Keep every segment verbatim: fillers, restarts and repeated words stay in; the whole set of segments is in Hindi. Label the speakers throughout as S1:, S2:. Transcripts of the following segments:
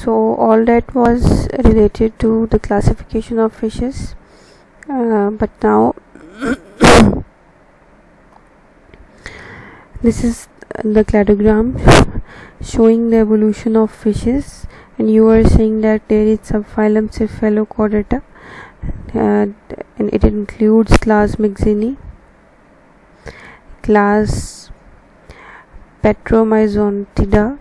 S1: So all that was related to the classification of fishes, uh, but now this is the cladogram showing the evolution of fishes, and you are saying that there is subphylum Cephalochordata, uh, and it includes class Myxini, class Petromyzontida,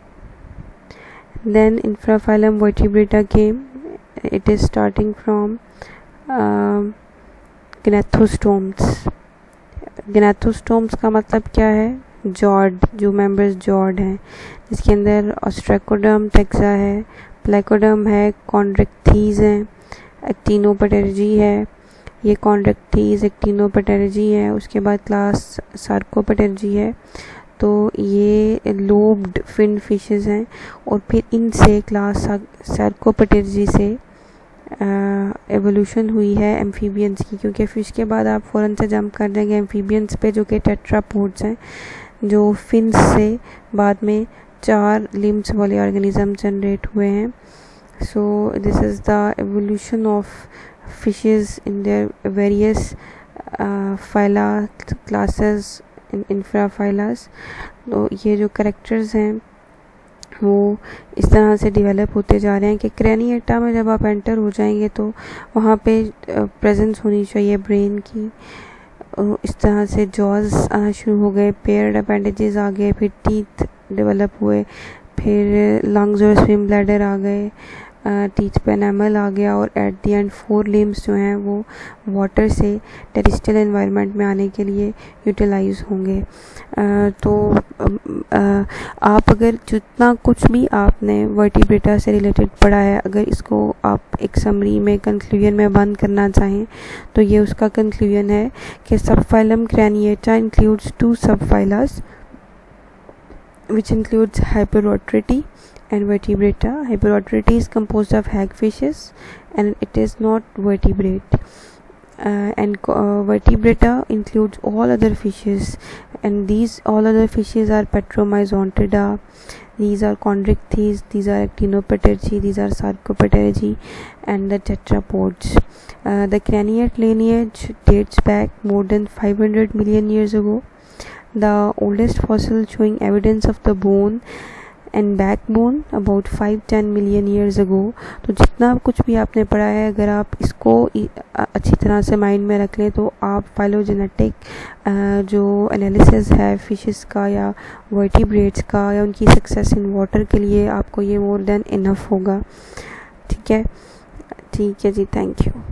S1: then infraphylum Vertebrata came. It is starting from um, Gnathostomes. Gnathostomes का मतलब क्या है? जॉर्ड, जो मेंबर्स जॉर्ड हैं, जिसके अंदर ऑस्ट्रेकोडर्म टेक्सा है, प्लेकोडर्म है, कॉन्ड्रेक्थीज है, एक्टिनोपटेरजी है, ये कॉन्ड्रेक्थीज एक्टिनोपटेरजी है। उसके बाद क्लास सार्कोपटेरजी है, तो ये लोब्ड फिन फिशेस हैं। और फिर इनसे क्लास सार्कोपटेरजी से एवोल्यूशन हुई है एम्फीबियंस की, क्योंकि फिश के बाद आप फ़ौरन से जंप कर देंगे एम्फीबियंस पे, जो कि टेट्रापोड्स हैं, जो फिन्स से बाद में चार लिम्स वाले ऑर्गेनिज्म जनरेट हुए हैं। So this is the evolution of fishes in their various phyla classes in infraphylas. तो ये जो करेक्टर्स हैं वो इस तरह से डेवलप होते जा रहे हैं कि क्रैनिएटा में जब आप एंटर हो जाएंगे तो वहाँ पे प्रेजेंस होनी चाहिए ब्रेन की। इस तरह से जॉज आना शुरू हो गए, पेयर्ड अपेंडेजेस आ गए, फिर टीथ डेवलप हुए, फिर लंग्स और स्विम ब्लैडर आ गए, टीथ पे एनामल आ गया, और at the end four limbs जो हैं वो वाटर से टेरेस्ट्रियल एनवायरनमेंट में आने के लिए यूटिलाइज होंगे। uh, तो uh, आप अगर जितना कुछ भी आपने वर्टिब्रेटा से रिलेटेड पढ़ा है, अगर इसको आप एक समरी में कंक्लूजन में बंद करना चाहें तो ये उसका कंक्लूजन है कि subphylum craniata includes two subphylas which includes Hyperotriti and Vertebrata. Hyperotriti is composed of hagfishes and it is not vertebrate. Uh, and uh, Vertebrata includes all other fishes, and these all other fishes are Petromyzontida, these are Chondrichthyes, these are Actinopterygii, these are Sarcopterygii, and the tetrapods. Uh, the craniate lineage dates back more than five hundred million years ago. The oldest fossil showing evidence of the bone and backbone about five to ten million years ago. तो जितना कुछ भी आपने पढ़ा है, अगर आप इसको अच्छी तरह से माइंड में रख लें तो आप फाइलोजेनेटिक जो एनालिसिस है फिशेस का या वर्टिब्रेट्स का या उनकी सक्सेस इन वाटर के लिए, आपको ये मोर देन इनफ होगा। ठीक है ठीक है जी, थैंक यू।